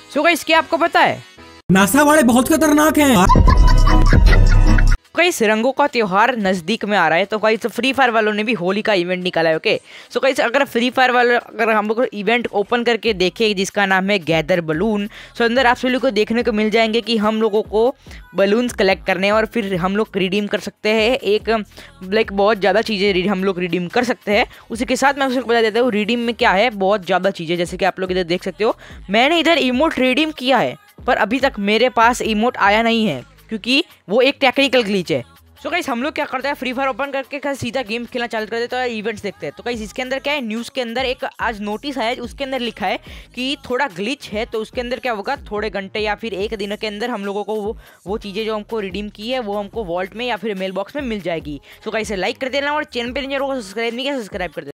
So guys, क्या आपको पता है नासा वाले बहुत खतरनाक हैं। गाइस, रंगों का त्योहार नजदीक में आ रहा है, तो गाइस फ्री फायर वालों ने भी होली का इवेंट निकाला है। ओके, सो गाइस, अगर फ्री फायर वाले अगर हम लोग इवेंट ओपन करके देखें जिसका नाम है गैदर बलून, सो अंदर आप सभी को देखने को मिल जाएंगे कि हम लोगों को बलून्स कलेक्ट करने हैं और फिर हम लोग रिडीम कर सकते हैं। एक लाइक बहुत ज़्यादा चीज़ें हम लोग रिडीम कर सकते हैं। उसी के साथ मैं उसको बता देता हूँ रिडीम में क्या है। बहुत ज़्यादा चीज़ें, जैसे कि आप लोग इधर देख सकते हो, मैंने इधर इमोट रिडीम किया है पर अभी तक मेरे पास इमोट आया नहीं है क्योंकि वो एक टेक्निकल ग्लिच है। सो गाइस, हम लोग क्या करते हैं, फ्री फायर ओपन करके सीधा गेम खेलना चालू कर देते हैं और इवेंट्स देखते हैं। तो गाइस, इसके अंदर क्या है, न्यूज़ के अंदर एक आज नोटिस आया, उसके अंदर लिखा है कि थोड़ा ग्लिच है। तो उसके अंदर क्या होगा, थोड़े घंटे या फिर एक दिन के अंदर हम लोगों को वो चीज़ें जो हमको रिडीम की है वो हमको वॉल्ट में या फिर मेल बॉक्स में मिल जाएगी। सो गाइस, लाइक कर देना और चैनल पर नहीं सब्सक्राइब नहीं किया, सब्सक्राइब कर देना।